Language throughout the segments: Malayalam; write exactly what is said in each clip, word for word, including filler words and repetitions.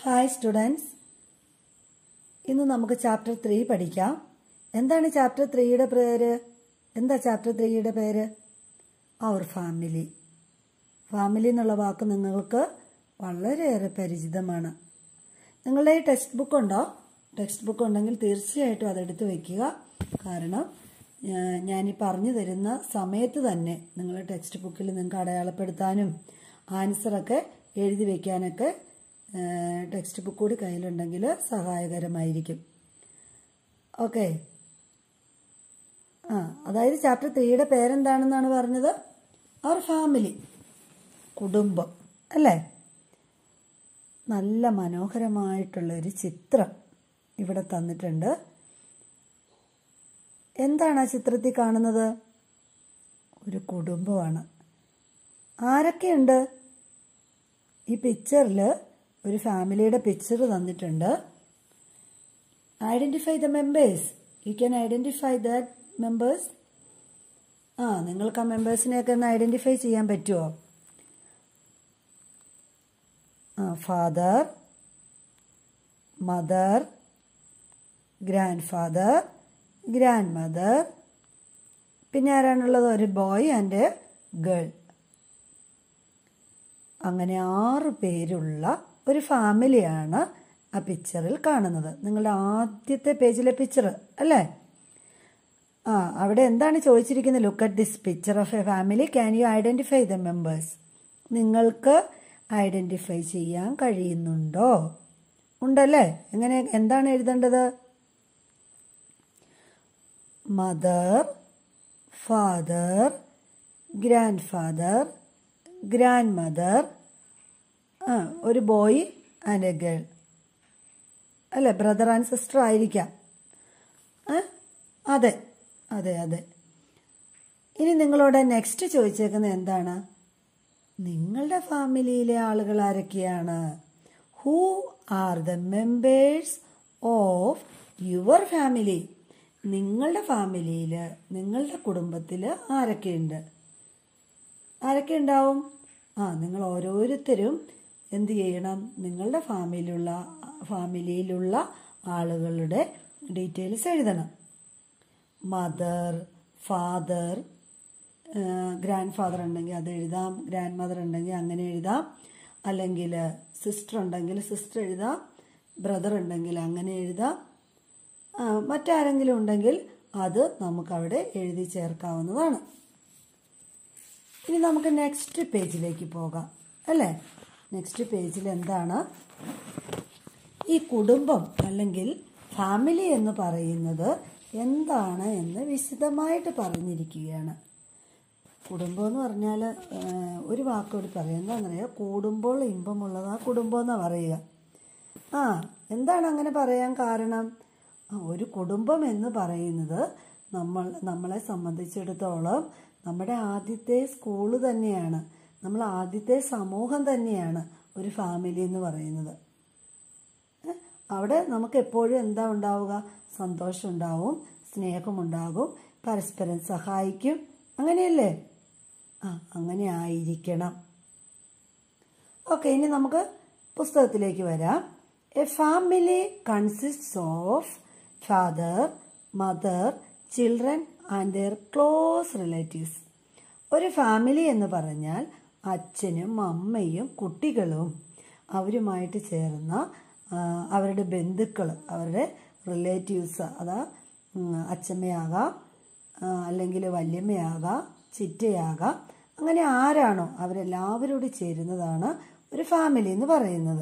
ഹായ് സ്റ്റുഡൻസ്, ഇന്ന് നമുക്ക് ചാപ്റ്റർ ത്രീ പഠിക്കാം. എന്താണ് ചാപ്റ്റർ ത്രീയുടെ പേര്? എന്താ ചാപ്റ്റർ ത്രീയുടെ പേര്? അവർ ഫാമിലി. ഫാമിലി എന്നുള്ള വാക്ക് നിങ്ങൾക്ക് വളരെയേറെ പരിചിതമാണ്. നിങ്ങളുടെ ഈ ടെക്സ്റ്റ് ബുക്ക് ഉണ്ടോ? ടെക്സ്റ്റ് ബുക്ക് ഉണ്ടെങ്കിൽ തീർച്ചയായിട്ടും അതെടുത്ത് വയ്ക്കുക. കാരണം ഞാനീ പറഞ്ഞു തരുന്ന സമയത്ത് തന്നെ നിങ്ങളുടെ ടെക്സ്റ്റ് ബുക്കിൽ നിങ്ങൾക്ക് അടയാളപ്പെടുത്താനും ആൻസറൊക്കെ എഴുതി വയ്ക്കാനൊക്കെ ടെക്സ്റ്റ് ബുക്ക് കൂടി കയ്യിലുണ്ടെങ്കിൽ സഹായകരമായിരിക്കും. ഓക്കെ. ആ അതായത് ചാപ്റ്റർ ത്രീയുടെ പേരെന്താണെന്നാണ് പറഞ്ഞത്? അവർ ഫാമിലി, കുടുംബം അല്ലേ? നല്ല മനോഹരമായിട്ടുള്ളൊരു ചിത്രം ഇവിടെ തന്നിട്ടുണ്ട്. എന്താണ് ആ ചിത്രത്തിൽ കാണുന്നത്? ഒരു കുടുംബമാണ്. ആരൊക്കെയുണ്ട്? ഈ പിക്ചറിൽ ഒരു ഫാമിലിയുടെ പിക്ചർ തന്നിട്ടുണ്ട്. Identify the members. You can identify that members. ആ നിങ്ങൾക്ക് ആ മെമ്പേഴ്സിനെയൊക്കെ ഒന്ന് ഐഡന്റിഫൈ ചെയ്യാൻ പറ്റുമോ? ആ father, mother, grandfather, grandmother, പിന്നെ ആരാണുള്ളത്? ഒരു ബോയ് ആൻഡ് ഗേൾ. അങ്ങനെ ആറ് പേരുള്ള ഒരു ഫാമിലിയാണ് ആ പിക്ചറിൽ കാണുന്നത്. നിങ്ങളുടെ ആദ്യത്തെ പേജിലെ പിക്ചർ അല്ലേ? ആ അവിടെ എന്താണ് ചോദിച്ചിരിക്കുന്നത്? Look at this picture of a family. Can you identify the members? നിങ്ങൾക്ക് ഐഡന്റിഫൈ ചെയ്യാൻ കഴിയുന്നുണ്ടോ? ഉണ്ടല്ലേ? എങ്ങനെ, എന്താണ് എഴുതേണ്ടത്? Mother, father, grandfather, grandmother, ആ ഒരു ബോയ് ആൻഡ് എ ഗേൾ അല്ലേ? ബ്രദർ ആൻഡ് സിസ്റ്റർ ആയിരിക്കാം. അതെ അതെ അതെ. ഇനി നിങ്ങളോട് നെക്സ്റ്റ് ചോദിച്ചേക്കുന്നത് എന്താണ്? നിങ്ങളുടെ ഫാമിലിയിലെ ആളുകൾ ആരൊക്കെയാണ്? Who are the members of your family? നിങ്ങളുടെ ഫാമിലിയിൽ, നിങ്ങളുടെ കുടുംബത്തിൽ ആരൊക്കെയുണ്ട്? ആരൊക്കെ ഉണ്ടാവും? ആ നിങ്ങൾ ഓരോരുത്തരും എന്ത് ചെയ്യണം? നിങ്ങളുടെ ഫാമിലിയിലുള്ള ഫാമിലിയിലുള്ള ആളുകളുടെ ഡീറ്റെയിൽസ് എഴുതണം. മദർ, ഫാദർ, ഗ്രാൻഡ് ഫാദർ ഉണ്ടെങ്കിൽ അത് എഴുതാം, ഗ്രാൻഡ് മദർ ഉണ്ടെങ്കിൽ അങ്ങനെ എഴുതാം, അല്ലെങ്കിൽ സിസ്റ്റർ ഉണ്ടെങ്കിൽ സിസ്റ്റർ എഴുതാം, ബ്രദർ ഉണ്ടെങ്കിൽ അങ്ങനെ എഴുതാം, മറ്റാരെങ്കിലും ഉണ്ടെങ്കിൽ അത് നമുക്കവിടെ എഴുതി ചേർക്കാവുന്നതാണ്. ഇനി നമുക്ക് നെക്സ്റ്റ് പേജിലേക്ക് പോകാം അല്ലേ? നെക്സ്റ്റ് പേജിൽ എന്താണ്? ഈ കുടുംബം അല്ലെങ്കിൽ ഫാമിലി എന്ന് പറയുന്നത് എന്താണ് എന്ന് വിശദമായിട്ട് പറഞ്ഞിരിക്കുകയാണ്. കുടുംബം എന്ന് പറഞ്ഞാൽ ഒരു വാക്കോട് പറയാം. എന്താണെന്ന് അറിയാം? കൂടുമ്പോൾ ഇമ്പമുള്ളതാ കുടുംബം എന്നാണ് പറയുക. ആ എന്താണ് അങ്ങനെ പറയാൻ കാരണം? ഒരു കുടുംബം എന്ന് പറയുന്നത് നമ്മൾ നമ്മളെ സംബന്ധിച്ചിടത്തോളം നമ്മുടെ ആദ്യത്തെ സ്കൂള് തന്നെയാണ്, നമ്മൾ ആദ്യത്തെ സമൂഹം തന്നെയാണ് ഒരു ഫാമിലി എന്ന് പറയുന്നത്. അവിടെ നമുക്ക് എപ്പോഴും എന്താ ഉണ്ടാവുക? സന്തോഷം ഉണ്ടാവും, സ്നേഹമുണ്ടാകും, പരസ്പരം സഹായിക്കും, അങ്ങനെയല്ലേ? ആ അങ്ങനെ ആയിരിക്കണം. ഓക്കെ, ഇനി നമുക്ക് പുസ്തകത്തിലേക്ക് വരാം. A family consists of father, mother, children and their close relatives. ഒരു ഫാമിലി എന്ന് പറഞ്ഞാൽ അച്ഛനും അമ്മയും കുട്ടികളും അവരുമായിട്ട് ചേർന്ന അവരുടെ ബന്ധുക്കൾ, അവരുടെ റിലേറ്റീവ്സ്, അതാ അച്ഛമ്മയാകാം, അല്ലെങ്കിൽ വല്യമ്മയാകാം, ചിറ്റയാകാം, അങ്ങനെ ആരാണോ അവരെല്ലാവരോട് ചേരുന്നതാണ് ഒരു ഫാമിലി എന്ന് പറയുന്നത്.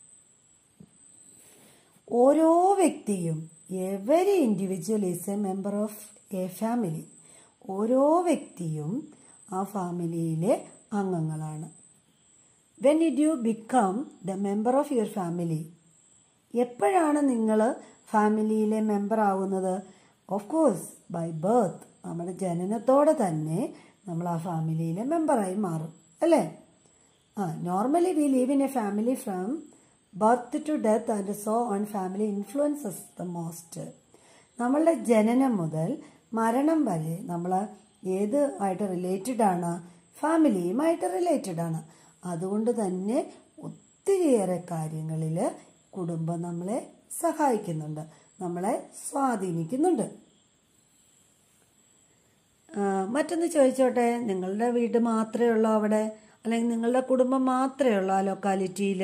ഓരോ വ്യക്തിയും, every individual is a member of a family. ഓരോ വ്യക്തിയും ആ ഫാമിലിയിലെ അംഗങ്ങളാണ്. When did you become the member of your family? എപ്പോഴാണ് നിങ്ങൾ ഫാമിലിയിലെ മെമ്പർ ആവുന്നത്? Of course by birth. നമ്മുടെ ജനനത്തോടെ തന്നെ നമ്മൾ ആ ഫാമിലിയിലെ മെമ്പറായി മാറും അല്ലേ? ആ normally we live in a family from birth to death and so on. Family influences the most. നമ്മളുടെ ജനനം മുതൽ മരണം വരെ നമ്മൾ ഏത് ആയിട്ട് റിലേറ്റഡ് ആണ്? ഫാമിലിയുമായിട്ട് റിലേറ്റഡ് ആണ്. അതുകൊണ്ട് തന്നെ ഒത്തിരിയേറെ കാര്യങ്ങളിൽ കുടുംബം നമ്മളെ സഹായിക്കുന്നുണ്ട്, നമ്മളെ സ്വാധീനിക്കുന്നുണ്ട്. മറ്റൊന്ന് ചോദിച്ചോട്ടെ, നിങ്ങളുടെ വീട് മാത്രമേ ഉള്ളൂ അവിടെ, അല്ലെങ്കിൽ നിങ്ങളുടെ കുടുംബം മാത്രമേ ഉള്ളൂ ആ ലൊക്കാലിറ്റിയിൽ?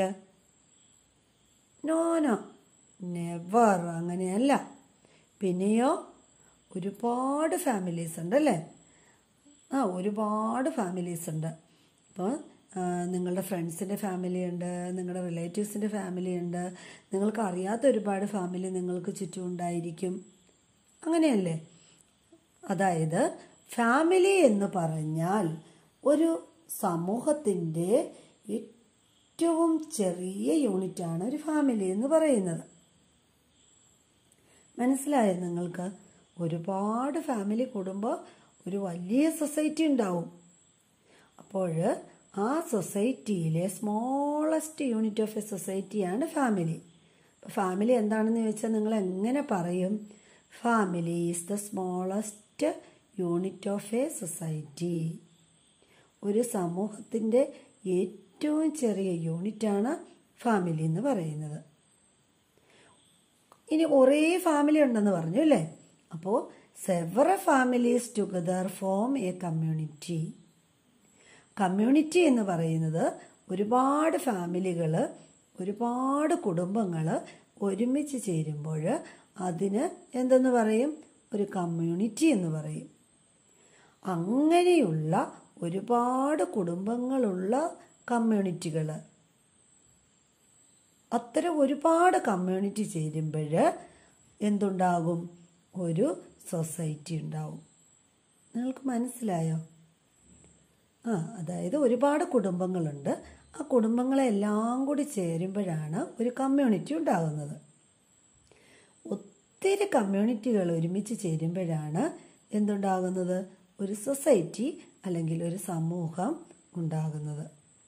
നോ നോ, നെവർ, അങ്ങനെയല്ല. പിന്നെയോ ഒരുപാട് ഫാമിലീസ് ഉണ്ട് അല്ലേ? ആ ഒരുപാട് ഫാമിലീസ് ഉണ്ട്. അപ്പോൾ നിങ്ങളുടെ ഫ്രണ്ട്സിൻ്റെ ഫാമിലി ഉണ്ട്, നിങ്ങളുടെ റിലേറ്റീവ്സിൻ്റെ ഫാമിലി ഉണ്ട്, നിങ്ങൾക്ക് അറിയാത്ത ഒരുപാട് ഫാമിലി നിങ്ങൾക്ക് ചുറ്റും ഉണ്ടായിരിക്കും. അങ്ങനെയല്ലേ? അതായത് ഫാമിലി എന്ന് പറഞ്ഞാൽ ഒരു സമൂഹത്തിൻ്റെ ഏറ്റവും ചെറിയ യൂണിറ്റാണ് ഒരു ഫാമിലി എന്ന് പറയുന്നത്. മനസ്സിലായോ നിങ്ങൾക്ക്? ഒരുപാട് ഫാമിലി കൂടുമ്പോൾ ഒരു വലിയ സൊസൈറ്റി ഉണ്ടാവും. അപ്പോൾ ആ സൊസൈറ്റിയിലെ സ്മോളസ്റ്റ് യൂണിറ്റ് ഓഫ് എ സൊസൈറ്റിയാണ് ഫാമിലി. ഫാമിലി എന്താണെന്ന് ചോദിച്ചാൽ നിങ്ങൾ എങ്ങനെ പറയും? Family is the smallest unit of a society. ഒരു സമൂഹത്തിൻ്റെ ഏറ്റവും ചെറിയ യൂണിറ്റാണ് ഫാമിലി എന്ന് പറയുന്നത്. ഇനി കുറേ ഫാമിലി ഉണ്ടെന്ന് പറഞ്ഞു അല്ലേ? അപ്പോൾ several families together form a community. Community എന്ന് പറയുന്നത് ഒരുപാട് ഫാമിലികൾ, ഒരുപാട് കുടുംബങ്ങൾ ഒരുമിച്ച് ചേരുമ്പോൾ അതിന് എന്തെന്ന് പറയും? ഒരു കമ്മ്യൂണിറ്റി എന്ന് പറയും. അങ്ങനെയുള്ള ഒരുപാട് കുടുംബങ്ങളുള്ള കമ്മ്യൂണിറ്റികൾ, അത്തരം ഒരുപാട് കമ്മ്യൂണിറ്റി ചേരുമ്പോൾ എന്തുണ്ടാകും? ഒരു സൊസൈറ്റി ഉണ്ടാവും. നിങ്ങൾക്ക് മനസ്സിലായോ? ആ അതായത് ഒരുപാട് കുടുംബങ്ങളുണ്ട്, ആ കുടുംബങ്ങളെല്ലാം കൂടി ചേരുമ്പോഴാണ് ഒരു കമ്മ്യൂണിറ്റി ഉണ്ടാകുന്നത്. ഒത്തിരി കമ്മ്യൂണിറ്റികൾ ഒരുമിച്ച് ചേരുമ്പോഴാണ് എന്തുണ്ടാകുന്നത്? ഒരു സൊസൈറ്റി അല്ലെങ്കിൽ ഒരു സമൂഹം ഉണ്ടാകുന്നത്.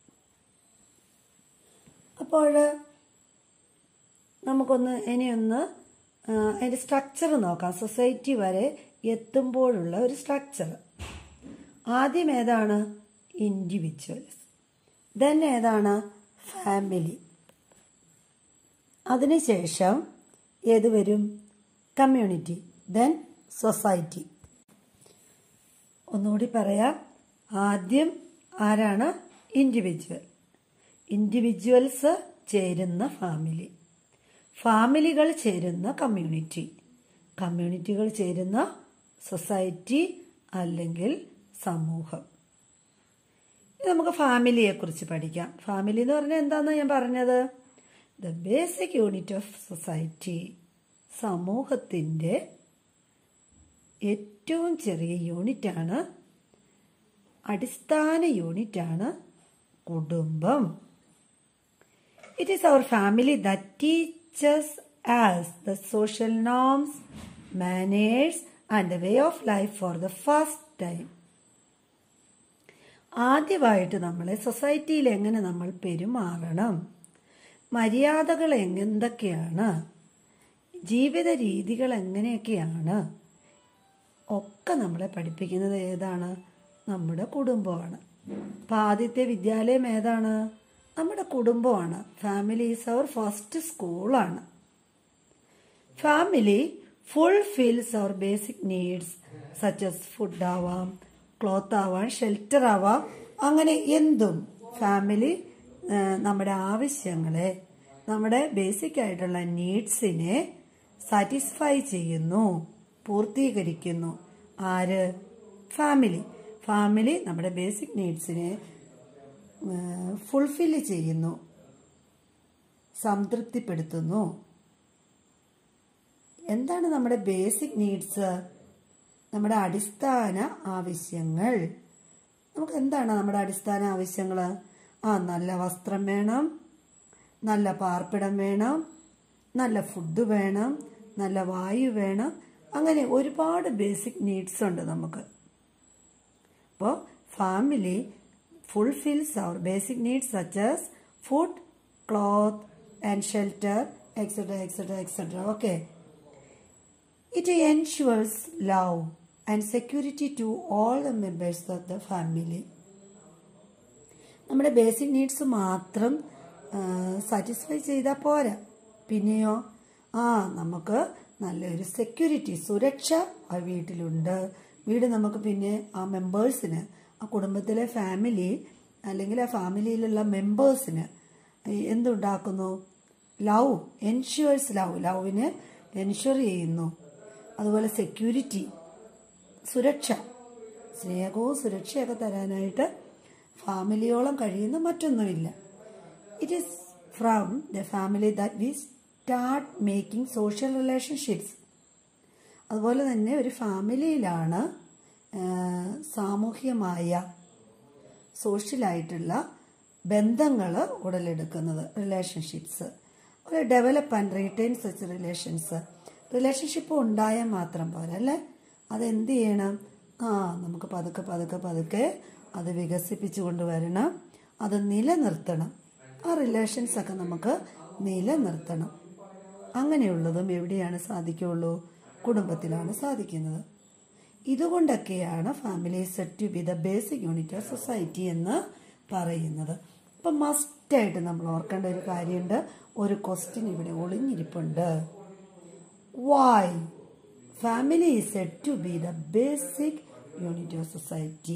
അപ്പോൾ നമുക്കൊന്ന് ഇനിയൊന്ന് അതിൻ്റെ സ്ട്രക്ചർ നോക്കാം. സൊസൈറ്റി വരെ എത്തുമ്പോഴുള്ള ഒരു സ്ട്രക്ചർ. ആദ്യം ഏതാണ്? ഇൻഡിവിജ്വൽസ്. ദെൻ ഏതാണ്? ഫാമിലി. അതിനുശേഷം ഏത് വരും? കമ്മ്യൂണിറ്റി. Then society. ഒന്നുകൂടി പറയാം. ആദ്യം ആരാണ്? ഇൻഡിവിജ്വൽ. ഇൻഡിവിജ്വൽസ് ചേരുന്ന ഫാമിലി, ഫാമിലികൾ ചേരുന്ന കമ്മ്യൂണിറ്റി, കമ്മ്യൂണിറ്റികൾ ചേരുന്ന സൊസൈറ്റി അല്ലെങ്കിൽ സമൂഹം. നമുക്ക് ഫാമിലിയെ കുറിച്ച് പഠിക്കാം. ഫാമിലി എന്ന് പറഞ്ഞാൽ എന്താണെന്ന് ഞാൻ പറഞ്ഞത്? The basic unit of society. സമൂഹത്തിൻ്റെ ഏറ്റവും ചെറിയ യൂണിറ്റാണ്, അടിസ്ഥാന യൂണിറ്റാണ് കുടുംബം. It is our family that teaches us the social norms, manners and the way of life for the first time. ആദ്യമായിട്ട് നമ്മളെ സൊസൈറ്റിയിൽ എങ്ങനെ നമ്മൾ പെരുമാറണം, മര്യാദകൾ എന്തൊക്കെയാണ്, ജീവിത രീതികൾ എങ്ങനെയൊക്കെയാണ് ഒക്കെ നമ്മളെ പഠിപ്പിക്കുന്നത് ഏതാണ്? നമ്മുടെ കുടുംബമാണ്. അപ്പം ആദ്യത്തെ വിദ്യാലയം ഏതാണ്? നമ്മുടെ കുടുംബമാണ്. ഫാമിലി ഈസ് അവർ ഫസ്റ്റ് സ്കൂളാണ്. Family fulfils our basic needs such as food ആവാം, ക്ലോത്ത് ആവാം, ഷെൽട്ടർ ആവാം, അങ്ങനെ എന്തും ഫാമിലി നമ്മുടെ ആവശ്യങ്ങളെ, നമ്മുടെ ബേസിക് ആയിട്ടുള്ള നീഡ്സിനെ സാറ്റിസ്ഫൈ ചെയ്യുന്നു, പൂർത്തീകരിക്കുന്നു. ആര്? ഫാമിലി. ഫാമിലി നമ്മുടെ ബേസിക് നീഡ്സിനെ ഫുൾഫിൽ ചെയ്യുന്നു, സംതൃപ്തിപ്പെടുത്തുന്നു. എന്താണ് നമ്മുടെ ബേസിക് നീഡ്സ്? നമ്മുടെ അടിസ്ഥാന ആവശ്യങ്ങൾ. നമുക്ക് എന്താണ് നമ്മുടെ അടിസ്ഥാന ആവശ്യങ്ങൾ? ആ നല്ല വസ്ത്രം വേണം, നല്ല പാർപ്പിടം വേണം, നല്ല ഫുഡ് വേണം, നല്ല വായു വേണം, അങ്ങനെ ഒരുപാട് ബേസിക് നീഡ്സ് ഉണ്ട് നമുക്ക്. അപ്പോൾ family fulfills our basic needs such as food, cloth and shelter, etc, etc, et cetera. Okay. It ensures love and security to all the members of the family. നമ്മുടെ ബേസിക് നീഡ്സ് മാത്രം സാറ്റിസ്ഫൈ ചെയ്താൽ പോരാ. പിന്നെയോ ആ നമുക്ക് നല്ലൊരു സെക്യൂരിറ്റി, സുരക്ഷ ആ വീട്ടിലുണ്ട്. വീട് നമുക്ക് പിന്നെ ആ മെമ്പേഴ്സിന്, ആ കുടുംബത്തിലെ ഫാമിലി അല്ലെങ്കിൽ ആ ഫാമിലിയിലുള്ള മെമ്പേഴ്സിന് എന്തുണ്ടാക്കുന്നു? ലവ്, എൻഷ്യൂർസ് ലവ്, ലവിന് എൻഷ്യൂർ ചെയ്യുന്നു. അതുപോലെ സെക്യൂരിറ്റി, സുരക്ഷ, സ്നേഹവും സുരക്ഷയൊക്കെ തരാനായിട്ട് ഫാമിലിയോളം കഴിയുന്ന മറ്റൊന്നുമില്ല. It is from the family that we start making social relationships. അതുപോലെ തന്നെ ഒരു ഫാമിലിയിലാണ് സാമൂഹ്യമായ സോഷ്യലായിട്ടുള്ള ബന്ധങ്ങൾ ഉടലെടുക്കുന്നത്, റിലേഷൻഷിപ്സ്. ഒരു develop and retain such relations. Relationship ഉണ്ടായാൽ മാത്രം പോരാ അല്ലേ, അതെന്ത് ചെയ്യണം? ആ നമുക്ക് പതുക്കെ പതുക്കെ പതുക്കെ അത് വികസിപ്പിച്ചു കൊണ്ടുവരണം, അത് നിലനിർത്തണം. ആ റിലേഷൻസൊക്കെ നമുക്ക് നിലനിർത്തണം. അങ്ങനെയുള്ളതും എവിടെയാണ് സാധിക്കുള്ളൂ? കുടുംബത്തിലാണ് സാധിക്കുന്നത്. ഇതുകൊണ്ടൊക്കെയാണ് family set to be the basic unit of society എന്ന് പറയുന്നത്. അപ്പം മസ്റ്റായിട്ട് നമ്മൾ ഓർക്കേണ്ട ഒരു കാര്യമുണ്ട്, ഒരു ക്വസ്റ്റ്യൻ ഇവിടെ ഒളിഞ്ഞിരിപ്പുണ്ട്. Why family is set to be the basic unit of society?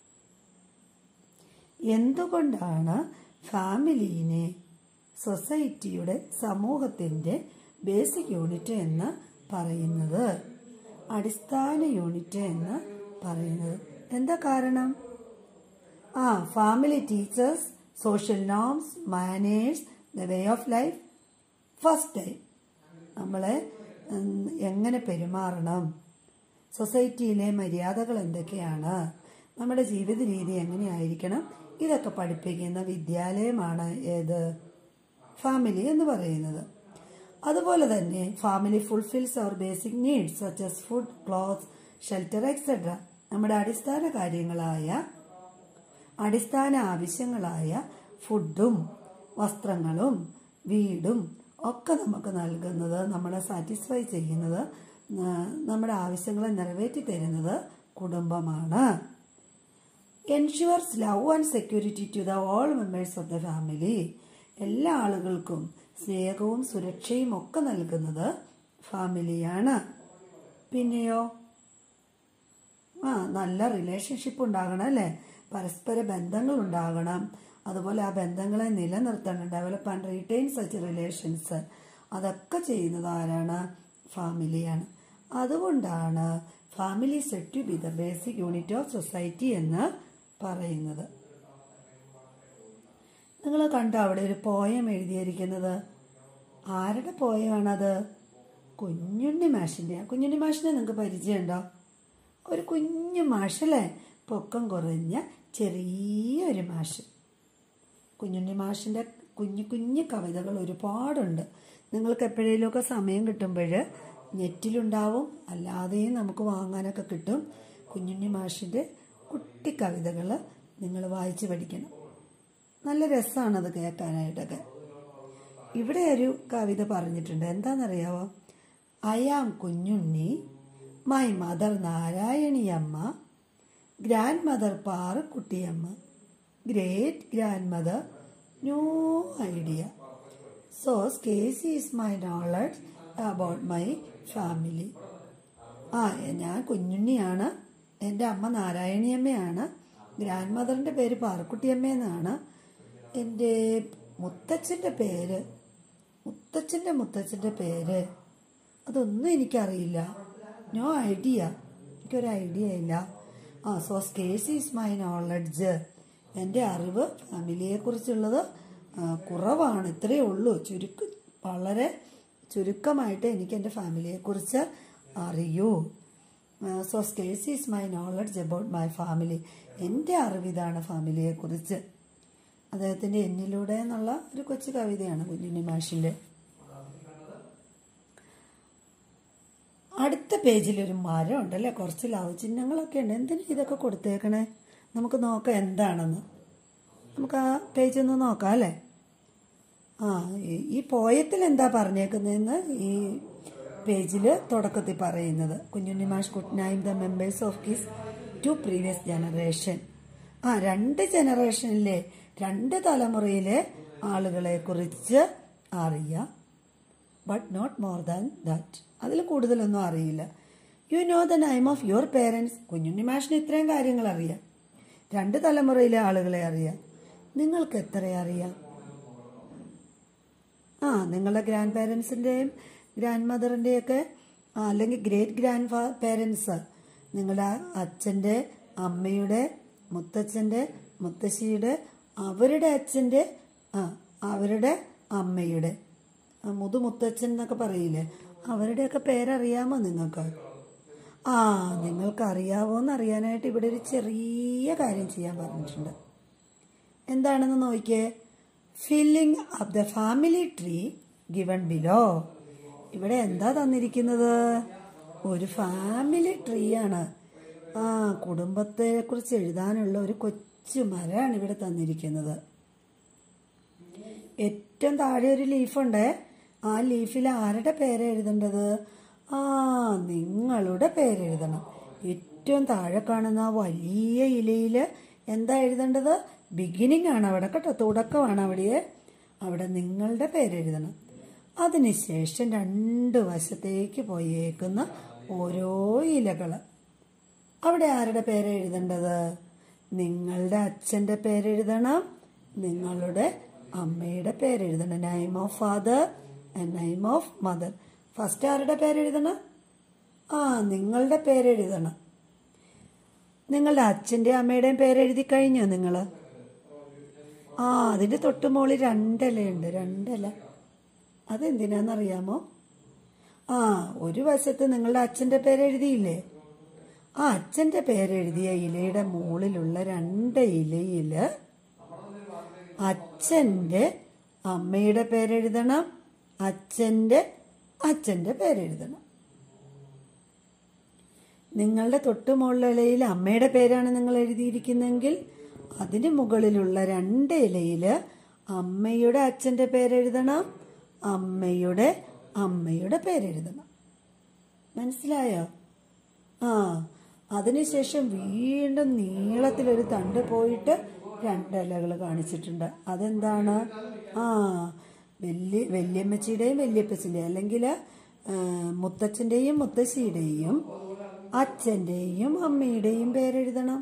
എന്തുകൊണ്ടാണ് ഫാമിലിനെ സൊസൈറ്റിയുടെ, സമൂഹത്തിൻ്റെ ബേസിക് യൂണിറ്റ് എന്ന് പറയുന്നത്, അടിസ്ഥാന യൂണിറ്റ് എന്ന് പറയുന്നത്? എന്താ കാരണം? ആ family teachers social norms, manners, the way of life. First time നമ്മളെ എങ്ങനെ പെരുമാറണം, സൊസൈറ്റിയിലെ മര്യാദകൾ എന്തൊക്കെയാണ്, നമ്മുടെ ജീവിത രീതി എങ്ങനെയായിരിക്കണം, ഇതൊക്കെ പഠിപ്പിക്കുന്ന വിദ്യാലയമാണ് ഏത്? ഫാമിലി എന്ന് പറയുന്നത്. അതുപോലെ തന്നെ family fulfils our basic needs such as food, clothes, shelter etcetera. നമ്മുടെ അടിസ്ഥാന കാര്യങ്ങളായ, അടിസ്ഥാന ആവശ്യങ്ങളായ ഫുഡും വസ്ത്രങ്ങളും വീടും ഒക്കെ നമുക്ക് നൽകുന്നത്, നമ്മളെ സാറ്റിസ്ഫൈ ചെയ്യുന്നത്, നമ്മുടെ ആവശ്യങ്ങളെ നിറവേറ്റി തരുന്നത് കുടുംബമാണ്. Ensures love and security to the all members of the family. എല്ലാ ആളുകൾക്കും സ്നേഹവും സുരക്ഷയും ഒക്കെ നൽകുന്നത് ഫാമിലിയാണ്. പിന്നെയോ ആ നല്ല റിലേഷൻഷിപ്പ് ഉണ്ടാകണം അല്ലേ, പരസ്പര ബന്ധങ്ങൾ ഉണ്ടാകണം. അതുപോലെ ആ ബന്ധങ്ങളെ നിലനിർത്തണം, develop and retain such relations. അതൊക്കെ ചെയ്യുന്നത് ആരാണ്? ഫാമിലിയാണ്. അതുകൊണ്ടാണ് family set to be the basic unit of society എന്ന് പറയുന്നത്. നിങ്ങൾ കണ്ടോ അവിടെ ഒരു പോയം എഴുതിയിരിക്കുന്നത്? ആരുടെ പോയമാണത്? കുഞ്ഞുണ്ണി മാഷിൻ്റെ. കുഞ്ഞുണ്ണി മാഷിനെ നിങ്ങൾക്ക് പരിചയമുണ്ടോ? ഒരു കുഞ്ഞു മാഷല്ലേ, പൊക്കം കുറഞ്ഞ ചെറിയൊരു മാഷ്. കുഞ്ഞുണ്ണി മാഷിൻ്റെ കുഞ്ഞു കുഞ്ഞു കവിതകൾ ഒരുപാടുണ്ട്. നിങ്ങൾക്ക് എപ്പോഴേലുമൊക്കെ സമയം കിട്ടുമ്പോൾ നെറ്റിലുണ്ടാവും, അല്ലാതെയും നമുക്ക് വാങ്ങാനൊക്കെ കിട്ടും. കുഞ്ഞുണ്ണി മാഷിൻ്റെ കുട്ടി കവിതകൾ നിങ്ങൾ വായിച്ച് പഠിക്കണം. നല്ല രസമാണത് കേൾക്കാനായിട്ടൊക്കെ. ഇവിടെ ഒരു കവിത പറഞ്ഞിട്ടുണ്ട്, എന്താണെന്നറിയാവോ? I am Kunjunni, my mother Narayaniamma, grandmother Parakkuttiamma, great grandmother no idea, so scarce is my knowledge about my family. ആ ഞാൻ കുഞ്ഞുണ്ണിയാണ്, എൻ്റെ അമ്മ നാരായണിയമ്മയാണ്, ഗ്രാൻഡ് മദറിൻ്റെ പേര് പാറക്കുട്ടിയമ്മയെന്നാണ്, എൻ്റെ മുത്തച്ഛൻ്റെ പേര്, മുത്തച്ഛൻ്റെ മുത്തച്ഛൻ്റെ പേര് അതൊന്നും എനിക്കറിയില്ല. നോ ഐഡിയ, എനിക്കൊരു ഐഡിയ ഇല്ല. ആ so scarce is my knowledge, എൻ്റെ അറിവ് ഫാമിലിയെക്കുറിച്ചുള്ളത് കുറവാണ്, ഇത്രയേ ഉള്ളൂ. ചുരുക്ക വളരെ ചുരുക്കമായിട്ട് എനിക്ക് എൻ്റെ ഫാമിലിയെക്കുറിച്ച് അറിയൂ. So scarce is my knowledge about my family, എൻ്റെ അറിവിതാണ് ഫാമിലിയെക്കുറിച്ച്. അദ്ദേഹത്തിൻ്റെ എന്നിലൂടെ എന്നുള്ള ഒരു കൊച്ചു കവിതയാണ് കുഞ്ഞുണ്ണി മാഷിൻ്റെ. അടുത്ത പേജിലൊരു മരം ഉണ്ടല്ലേ, കുറച്ച് ലവ് ചിഹ്നങ്ങളൊക്കെ ഉണ്ട്. എന്തിനാ ഇതൊക്കെ കൊടുത്തേക്കണേ? നമുക്ക് നോക്കാം എന്താണെന്ന്. നമുക്ക് ആ പേജ് ഒന്ന് നോക്കാം അല്ലേ. ആ ഈ പോയത്തിൽ എന്താ പറഞ്ഞേക്കുന്നതെന്ന് ഈ പേജിൽ തുടക്കത്തിൽ പറയുന്നത്, Kunjunni Mash could name the members of his two previous generation. ആ രണ്ട് ജനറേഷനിലെ രണ്ട് തലമുറയിലെ ആളുകളെ കുറിച്ച് അറിയാം. But not more than that. അതിൽ കൂടുതലൊന്നും അറിയില്ല. You know the name of your parents. Kunjunni മാഷിന് ഇത്രയും കാര്യങ്ങൾ അറിയാം. രണ്ട് തലമുറയിലെ ആളുകളെ അറിയാം. നിങ്ങൾക്ക് എത്ര അറിയാം? ആ നിങ്ങളുടെ ഗ്രാൻഡ് പേരൻസിൻ്റെയും ഗ്രാൻഡ് മദറിൻ്റെയൊക്കെ അല്ലെങ്കിൽ ഗ്രേറ്റ് ഗ്രാൻഡ് ഫാ പേരൻസ്, നിങ്ങളുടെ അച്ഛൻ്റെ, അമ്മയുടെ, മുത്തച്ഛൻ്റെ, മുത്തശ്ശിയുടെ, അവരുടെ അച്ഛൻ്റെ, ആ അവരുടെ അമ്മയുടെ, മുതുമുത്തച്ഛൻ എന്നൊക്കെ പറയില്ലേ, അവരുടെയൊക്കെ പേരറിയാമോ നിങ്ങൾക്ക്? ആ നിങ്ങൾക്ക് അറിയാവോ എന്ന് അറിയാനായിട്ട് ഇവിടെ ഒരു ചെറിയ കാര്യം ചെയ്യാൻ പറഞ്ഞിട്ടുണ്ട്. എന്താണെന്ന് നോക്കിയേ. Filling up the family tree given below. ഇവിടെ എന്താ തന്നിരിക്കുന്നത്? ഒരു ഫാമിലി ട്രീ ആണ്. ആ കുടുംബത്തെ കുറിച്ച് എഴുതാനുള്ള ഒരു കൊച്ചു മരമാണ് ഇവിടെ തന്നിരിക്കുന്നത്. ഏറ്റവും താഴെ ഒരു ലീഫുണ്ട്. ആ ലീഫിൽ ആരുടെ പേര് എഴുതേണ്ടത്? ആ നിങ്ങളുടെ പേരെഴുതണം. ഏറ്റവും താഴെ കാണുന്ന ആ വലിയ ഇലയിൽ എന്താ എഴുതേണ്ടത്? ബിഗിനിങ് ആണ് അവിടെ കേട്ടോ, തുടക്കമാണ് അവിടെ. അവിടെ നിങ്ങളുടെ പേരെഴുതണം. അതിനുശേഷം രണ്ട് വശത്തേക്ക് പോയേക്കുന്ന ഓരോ ഇലകൾ, അവിടെ ആരുടെ പേര് എഴുതേണ്ടത്? നിങ്ങളുടെ അച്ഛൻ്റെ പേരെഴുതണം, നിങ്ങളുടെ അമ്മയുടെ പേരെഴുതണം. Name of father and name of mother. First ആരുടെ പേരെഴുതണം? ആ നിങ്ങളുടെ പേരെഴുതണം. നിങ്ങളുടെ അച്ഛൻ്റെ അമ്മയുടെയും പേരെഴുതി കഴിഞ്ഞോ നിങ്ങൾ? ആ അതിൻ്റെ തൊട്ട് മുകളിൽ രണ്ടിലയുണ്ട്. രണ്ടില അതെന്തിനാണെന്നറിയാമോ? ആ ഒരു വശത്ത് നിങ്ങളുടെ അച്ഛൻ്റെ പേരെഴുതിയില്ലേ? ആ അച്ഛൻ്റെ പേരെഴുതിയ ഇലയുടെ മുകളിലുള്ള രണ്ട് ഇലയിൽ അച്ഛൻ്റെ അമ്മയുടെ പേരെഴുതണം, അച്ഛൻ്റെ അച്ഛൻ്റെ പേരെഴുതണം. നിങ്ങളുടെ തൊട്ട് മുകളിലെ ഇലയിൽ അമ്മയുടെ പേരാണ് നിങ്ങൾ എഴുതിയിരിക്കുന്നെങ്കിൽ അതിന് മുകളിലുള്ള രണ്ട് ഇലയിൽ അമ്മയുടെ അച്ഛൻ്റെ പേരെഴുതണം, അമ്മയുടെ അമ്മയുടെ പേരെഴുതണം. മനസ്സിലായോ? ആ അതിനുശേഷം വീണ്ടും നീളത്തിലൊരു തണ്ട് പോയിട്ട് രണ്ടിലകൾ കാണിച്ചിട്ടുണ്ട്. അതെന്താണ്? ആ വലിയ വല്യമ്മച്ചിയുടെയും വല്യപ്പച്ചിൻ്റെയും അല്ലെങ്കിൽ മുത്തച്ഛൻ്റെയും മുത്തശ്ശിയുടെയും അച്ഛൻ്റെയും അമ്മയുടെയും പേരെഴുതണം.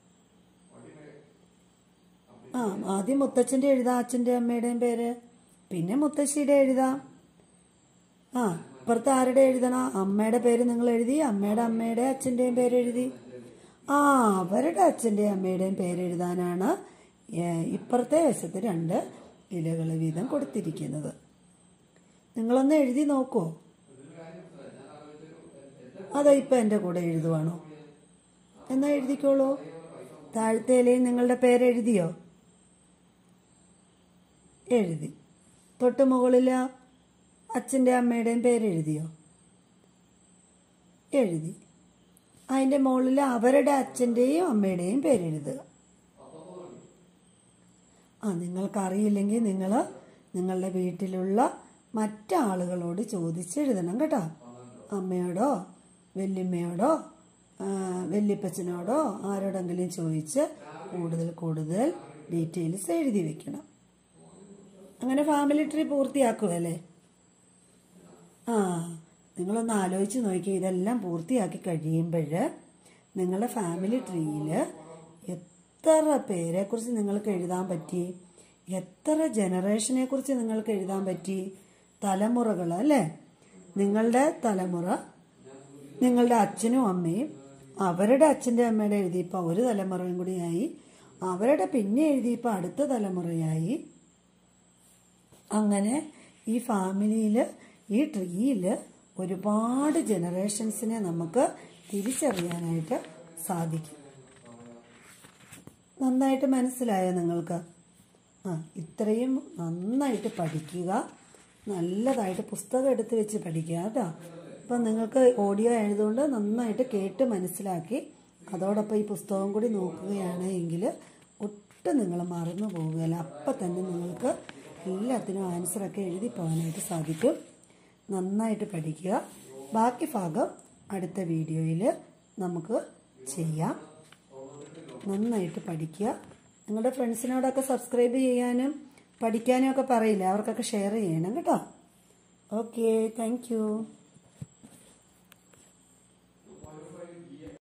ആ ആദ്യം മുത്തച്ഛൻ്റെ എഴുതാം, അച്ഛൻ്റെ അമ്മയുടെയും പേര്, പിന്നെ മുത്തശ്ശിയുടെ എഴുതാം. ആ ഇപ്പുറത്ത് ആരുടെ എഴുതണം? അമ്മയുടെ പേര് നിങ്ങൾ എഴുതി, അമ്മയുടെ അമ്മയുടെ അച്ഛൻ്റെയും പേരെഴുതി. ആ അവരുടെ അച്ഛൻ്റെയും അമ്മയുടെയും പേരെഴുതാനാണ് ഇപ്പുറത്തെ വശത്ത് രണ്ട് ഇലകൾ വീതം കൊടുത്തിരിക്കുന്നത്. നിങ്ങളൊന്ന് എഴുതി നോക്കൂ. അതോ ഇപ്പം എൻ്റെ കൂടെ എഴുതുവാണോ? എന്നാ എഴുതിക്കോളൂ. താഴത്തെ ഇലയിൽ നിങ്ങളുടെ പേരെഴുതിയോ? എഴുതി. തൊട്ട് മുകളിൽ അച്ഛൻ്റെ അമ്മയുടെയും പേരെഴുതിയോ? എഴുതി. അതിൻ്റെ മുകളിൽ അവരുടെ അച്ഛൻ്റെയും അമ്മയുടെയും പേരെഴുതുക. ആ നിങ്ങൾക്കറിയില്ലെങ്കിൽ നിങ്ങൾ നിങ്ങളുടെ വീട്ടിലുള്ള മറ്റാളുകളോട് ചോദിച്ചെഴുതണം കേട്ടോ. അമ്മയോടോ വല്യമ്മയോടോ വല്യപ്പച്ചനോടോ ആരോടെങ്കിലും ചോദിച്ച് കൂടുതൽ കൂടുതൽ ഡീറ്റെയിൽസ് എഴുതി വെക്കണം. അങ്ങനെ ഫാമിലി ട്രീ പൂർത്തിയാക്കുമല്ലേ? ആ നിങ്ങളൊന്ന് ആലോചിച്ച് നോക്കി. ഇതെല്ലാം പൂർത്തിയാക്കി കഴിയുമ്പോൾ നിങ്ങളുടെ ഫാമിലി ട്രീയിൽ എത്ര പേരെക്കുറിച്ച് നിങ്ങൾക്ക് എഴുതാൻ പറ്റി? എത്ര ജനറേഷനെ കുറിച്ച് നിങ്ങൾക്ക് എഴുതാൻ പറ്റി? തലമുറകൾ അല്ലേ? നിങ്ങളുടെ തലമുറ, നിങ്ങളുടെ അച്ഛനും അമ്മയും അവരുടെ അച്ഛൻ്റെ അമ്മയുടെ എഴുതിയപ്പോൾ ഒരു തലമുറയും കൂടിയായി, അവരുടെ പിന്നെ എഴുതിയപ്പോൾ അടുത്ത തലമുറയായി. അങ്ങനെ ഈ ഫാമിലിയിൽ, ഈ ട്രീയിൽ ഒരുപാട് ജനറേഷൻസിനെ നമുക്ക് തിരിച്ചറിയാനായിട്ട് സാധിക്കും. നന്നായിട്ട് മനസ്സിലായോ നിങ്ങൾക്ക്? ആ ഇത്രയും നന്നായിട്ട് പഠിക്കുക, നല്ലതായിട്ട് പുസ്തകം എടുത്ത് വെച്ച് പഠിക്കുക കേട്ടോ. അപ്പം നിങ്ങൾക്ക് ഓഡിയോ ആയതുകൊണ്ട് നന്നായിട്ട് കേട്ട് മനസ്സിലാക്കി അതോടൊപ്പം ഈ പുസ്തകം കൂടി നോക്കുകയാണ് എങ്കിൽ ഒട്ടും നിങ്ങൾ മറന്നു പോവുകയില്ല. അപ്പം തന്നെ നിങ്ങൾക്ക് എല്ലാത്തിനും ആൻസറൊക്കെ എഴുതി പോകാനായിട്ട് സാധിക്കും. നന്നായിട്ട് പഠിക്കുക. ബാക്കി ഭാഗം അടുത്ത വീഡിയോയിൽ നമുക്ക് ചെയ്യാം. നന്നായിട്ട് പഠിക്കുക. നിങ്ങളുടെ ഫ്രണ്ട്സിനോടൊക്കെ സബ്സ്ക്രൈബ് ചെയ്യാനും പഠിക്കാനും ഒക്കെ പറയില്ല, അവർക്കൊക്കെ ഷെയർ ചെയ്യണം കേട്ടോ. Okay, thank U.